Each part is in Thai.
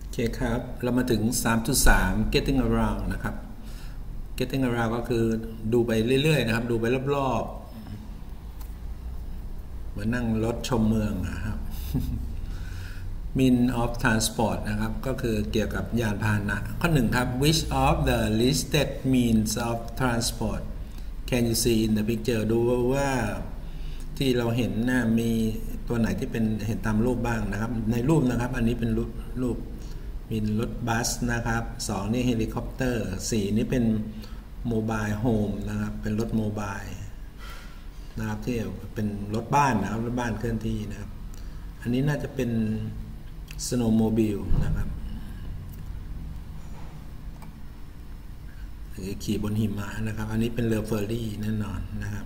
โอเคครับเรามาถึง 3.3 getting around นะครับ getting around ก็คือดูไปเรื่อยๆนะครับดูไปรอบๆเหมือนนั่งรถชมเมืองนะครับ mean of transport นะครับก็คือเกี่ยวกับยานพาหนะข้อหนึ่งครับ which of the listed means of transport can you see in the picture ดูว่าที่เราเห็นนะมีตัวไหนที่เป็นเห็นตามรูปบ้างนะครับในรูปนะครับอันนี้เป็นรูปมีรถบัสนะครับ2นี่เฮลิคอปเตอร์4นี่เป็นโมบายโฮมนะครับเป็นรถโมบายนะครับที่เป็นรถบ้านนะครับรถบ้านเคลื่อนที่นะครับอันนี้น่าจะเป็นสโนว์โมบิลนะครับขี่บนหิมะนะครับอันนี้เป็นเรือเฟอร์รี่แน่นอนนะครับ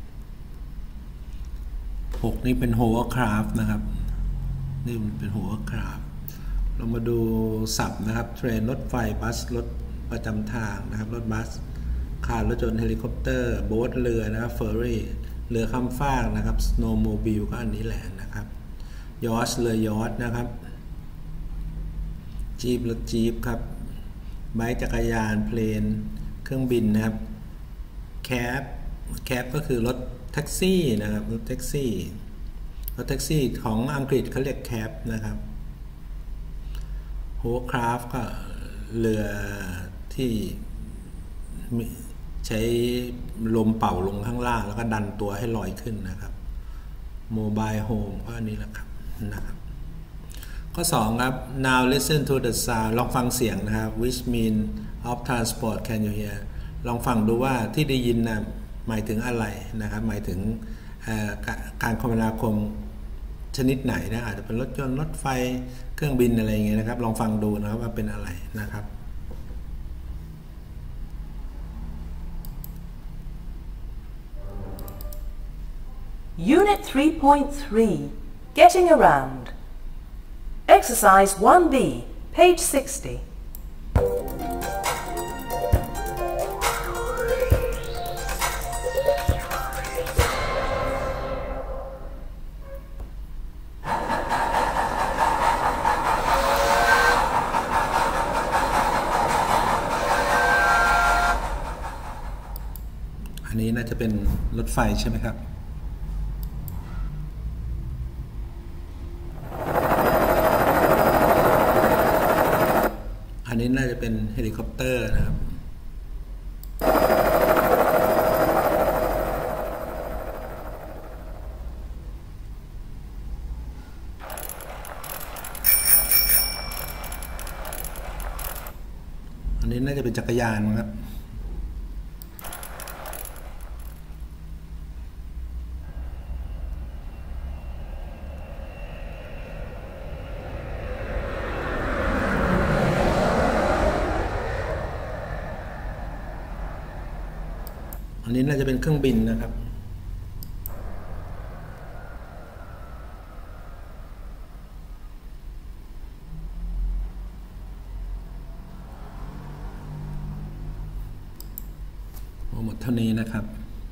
6นี่เป็นโฮเวอร์คราฟต์นะครับนี่มันเป็นโฮเวอร์คราฟต์เรามาดูศัพท์นะครับเทรนรถไฟบัสรถประจำทางนะครับรถบัสคาร์รถยนต์เฮลิคอปเตอร์โบ๊ทเรือนะครับเฟอร์รี่เรือข้ามฟากนะครับสโนว์โมบิลก็อันนี้แหละนะครับยอชเรือยอชนะครับจีบรถจีบครับไบค์จักรยานเพลนเครื่องบินนะครับแคปก็คือรถแท็กซี่นะครับรถแท็กซี่ของอังกฤษเขาเรียกแคปนะครับโฮคราฟก็เรือที่ใช้ลมเป่าลงข้างล่างแล้วก็ดันตัวให้ลอยขึ้นนะครับโมบายโฮมก็อันนี้แหละครับนะครับข้อ2ครับ now listen to the sound ลองฟังเสียงนะครับ which mean of transport can you hear ลองฟังดูว่าที่ได้ยินนะหมายถึงอะไรนะครับหมายถึงการคมนาคมชนิดไหนนะอาจจะเป็นรถยนต์รถไฟเครื่องบินอะไรอย่างเงี้ยนะครับลองฟังดูนะครับว่าเป็นอะไรนะครับ Unit 3.3 Getting Around Exercise 1B Page 60 อันนี้น่าจะเป็นรถไฟใช่ไหมครับอันนี้น่าจะเป็นเฮลิคอปเตอร์นะครับอันนี้น่าจะเป็นจักรยานครับอันนี้น่าจะเป็นเครื่องบินนะครับหมดเท่านี้นะครับ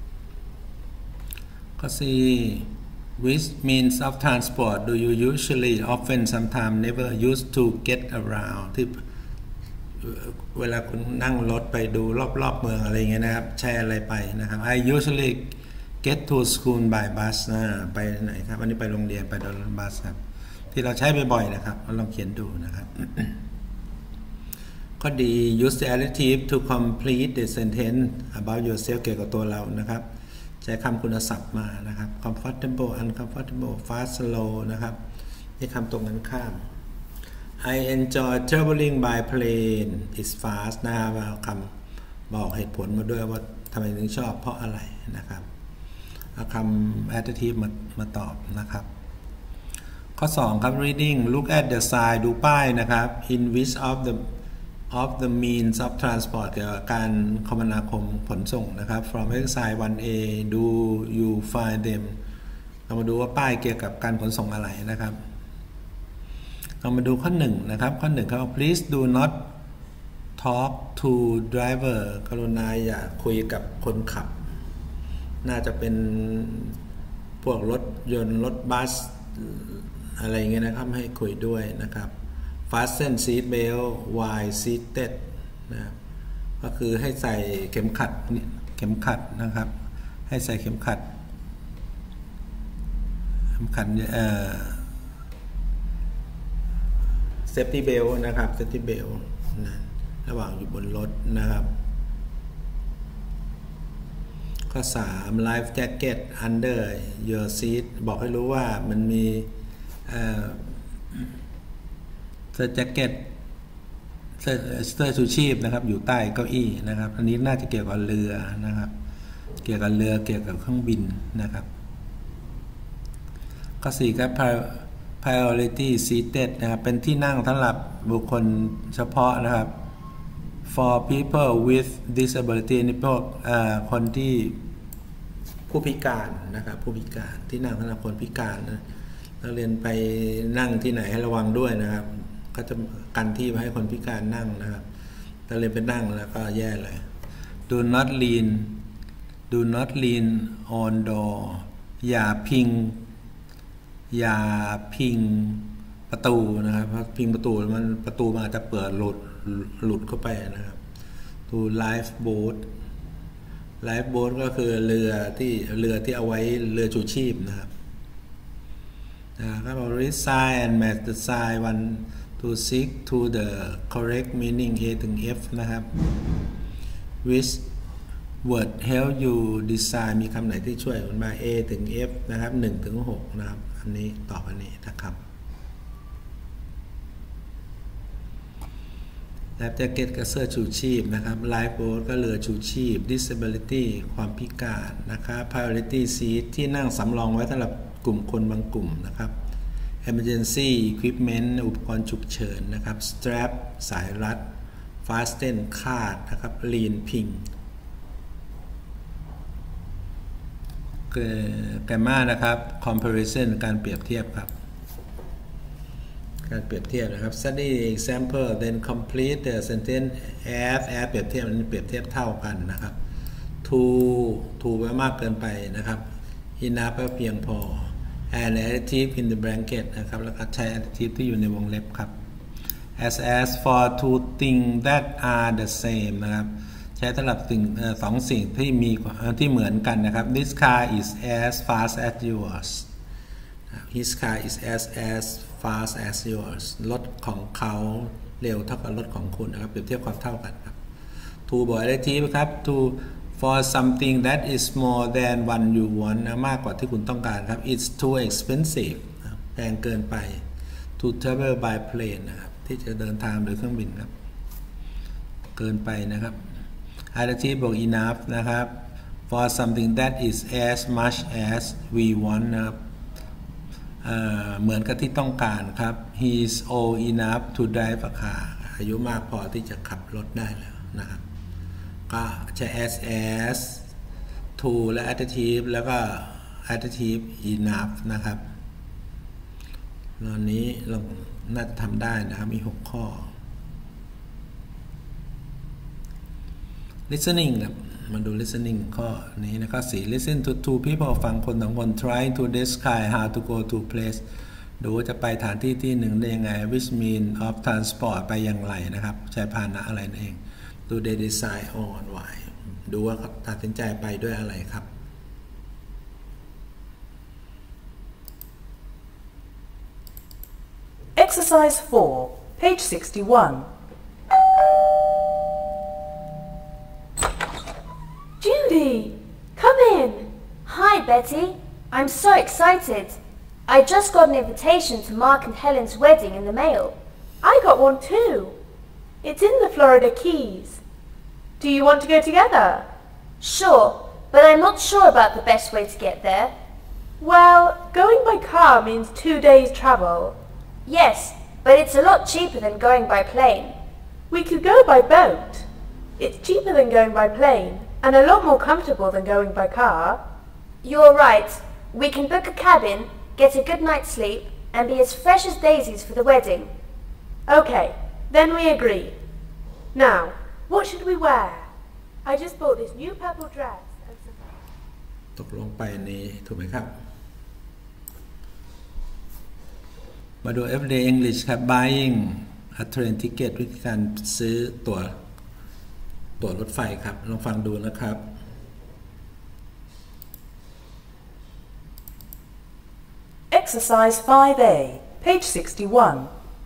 ข้อ 4 which means of transport do you usually often sometimes never use to get around ที่เวลาคุณนั่งรถไปดูรอบๆเมืองอะไรเงี้ยนะครับใช้อะไรไปนะครับ I usually get to school by bus ไปไหนครับอันนี้ไปโรงเรียนไปโดยรถบัสครับที่เราใช้บ่อยๆนะครับลองเขียนดูนะครับ ข้อดี use the adjective to complete the sentence about yourself เกี่ยวกับตัวเรานะครับใช้คำคุณศัพท์มานะครับ comfortable uncomfortable fast slow นะครับนี่คำตรงกันข้ามI enjoy traveling by plane it's fast นะครับคำบอกเหตุผลมาด้วยว่าทำไมถึงชอบเพราะอะไรนะครับเอาคำ adjective มาตอบนะครับข้อ 2 ครับ reading look at the sign ดูป้ายนะครับ in which of the means of transport เกี่ยวกับการคมนาคมขนส่งนะครับ from exercise 1A do you find them เรามาดูว่าป้ายเกี่ยวกับการขนส่งอะไรนะครับเรามาดูข้อ 1นะครับข้อ 1ครับ please do not talk to driver กรุณาอย่าคุยกับคนขับน่าจะเป็นพวกรถยนต์รถบัสอะไรเงี้ยนะครับให้คุยด้วยนะครับ fasten seat belt while seated นะครับก็คือให้ใส่เข็มขัดนะครับให้ใส่เข็มขัดsafety belt นะครับ safety belt นะระหว่างอยู่บนรถนะครับข้อ 3 life jacket under your seat บอกให้รู้ว่ามันมีเสื้อแจ็คเก็ตเสื้อชูชีพนะครับอยู่ใต้เก้าอี้นะครับอันนี้น่าจะเกี่ยวกับเรือนะครับเกี่ยวกับเเครื่องบินนะครับข้อ 4 ครับ priority seated นะครับเป็นที่นั่งสำหรับบุคคลเฉพาะนะครับ for people with disability นี่พวกคนที่ผู้พิการนะครับผู้พิการที่นั่งสำหรับคนพิการนะนักเรียนไปนั่งที่ไหนให้ระวังด้วยนะครับก็จะกันที่ให้คนพิการนั่งนะครับนักเรียนไปนั่งแล้วก็แย่เลย do not lean on door อย่าพิงประตูนะครับเพราะพิงประตูมันอาจจะเปิดหลุดเข้าไปนะครับ to lifeboat ก็คือเรือที่เอาไว้เรือชูชีพนะครับก็ resign and match the sign one to stick to the correct meaning A ถึง F นะครับ which word help you design มีคำไหนที่ช่วยมา A ถึง F นะครับ1ถึง6นะครับอันนี้ตอบอันนี้นะครับLife jacket ก็เสื้อชูชีพนะครับ Lifeboat ก็เรือชูชีพ Disability ความพิการนะครับ Priority seat ที่นั่งสำรองไว้สำหรับกลุ่มคนบางกลุ่มนะครับ Emergency equipment อุปกรณ์ฉุกเฉินนะครับ Strap สายรัด Fasten คาดนะครับ Lean พิงGrammar นะครับ Comparison การเปรียบเทียบครับการเปรียบเทียบนะครับ study example then complete the sentence as เปรียบเทียบมันเปรียบเทียบเท่ากันนะครับ to ไว้มากเกินไปนะครับ enough ก็เพียงพอ and adjective in the blanket นะครับแล้วก็ใช้ adjective ที่อยู่ในวงเล็บครับ as for two things that are the same นะครับใช้สำหรับสองสิ่งที่เหมือนกันนะครับ this car is as fast as yours his car is as fast as yours รถของเขาเร็วเท่ากับรถของคุณนะครับเปรียบเทียบความเท่ากันครับ to บอก adjective ครับ to for something that is more than what you want นะมากกว่าที่คุณต้องการครับ it's too expensive แพงเกินไป to travel by plane นะครับที่จะเดินทางโดยเครื่องบินครับเกินไปนะครับ adjective บอก enough นะครับ for something that is as much as we want นะครับเหมือนกับที่ต้องการครับ he is old enough to drive a car อายุมากพอที่จะขับรถได้แล้วนะครับก็ใช้ as to และ adjective แล้วก็ adjective enough นะครับตอนนี้เราน่าจะทำได้นะครับมี6ข้อ listening ครับมาดู listening ข้อนี้นะข้อ 4 listen to two people ฟังคนสองคน try to describe how to go to place ดูว่าจะไปฐานที่ที่หนึ่งได้ยังไง which mean of transport ไปอย่างไรนะครับใช้พาหนะอะไรนั่นเองดู they decide on why ดูว่าเขาตัดสินใจไปด้วยอะไรครับ Exercise 4, page 61. Judy, come in. Hi, Betty. I'm so excited. I just got an invitation to Mark and Helen's wedding in the mail. I got one too. It's in the Florida Keys. Do you want to go together? Sure, but I'm not sure about the best way to get there. Well, going by car means 2 days travel. Yes, but it's a lot cheaper than going by plane. We could go by boat. It's cheaper than going by plane and a lot more comfortable than going by car. You're right. We can book a cabin, get a good night's sleep, and be as fresh as daisies for the wedding. Okay, then we agree. Now, what should we wear? I just bought this new purple dress and some... ตกลงไปนี้ถูกไหมครับมาดู everyday English ครับ buying a train ticket วิธีการซื้อตั๋วรถไฟครับลองฟังดูนะครับ Exercise 5A, page 61.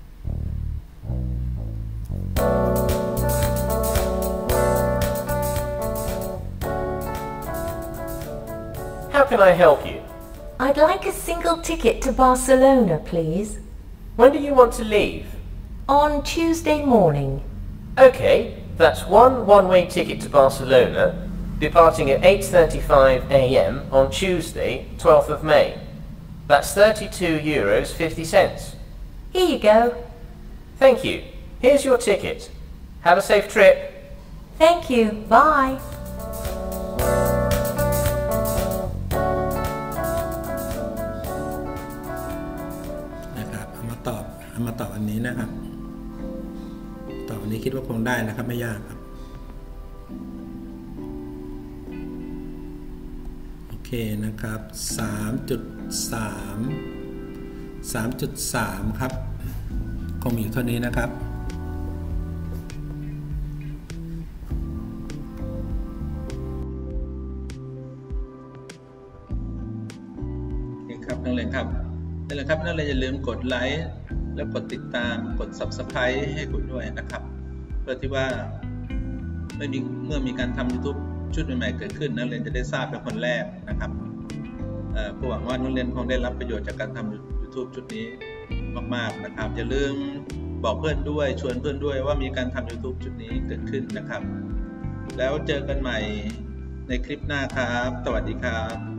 How can I help you? I'd like a single ticket to Barcelona, please. When do you want to leave? On Tuesday morning. Okay, that's one-way ticket to Barcelona, departing at 8:35 a.m. on Tuesday, 12th of May. That's €32.50. Here you go. Thank you. Here's your ticket. Have a safe trip. Thank you. Bye. นะครับเอามาตอบอันนี้นะครับตอบอันนี้คิดว่าคงได้นะครับไม่ยากครับโอเคนะครับ 3.3 ครับคงมีอยู่เท่านี้นะครับครับนักเรียนครับนักเรียนอย่าลืมกดไลค์และกดติดตามกด Subscribe ให้คุณด้วยนะครับเพื่อที่ว่าเมื่อมีการทำ YouTube ชุดใหม่ๆเกิดขึ้นนักเรียนจะได้ทราบเป็นคนแรกนะครับหวังว่านักเรียนคงได้รับประโยชน์จากการทำ YouTube ชุดนี้มากๆนะครับอย่าลืมบอกเพื่อนด้วยชวนเพื่อนด้วยว่ามีการทำ YouTube ชุดนี้เกิดขึ้นนะครับแล้วเจอกันใหม่ในคลิปหน้าครับสวัสดีครับ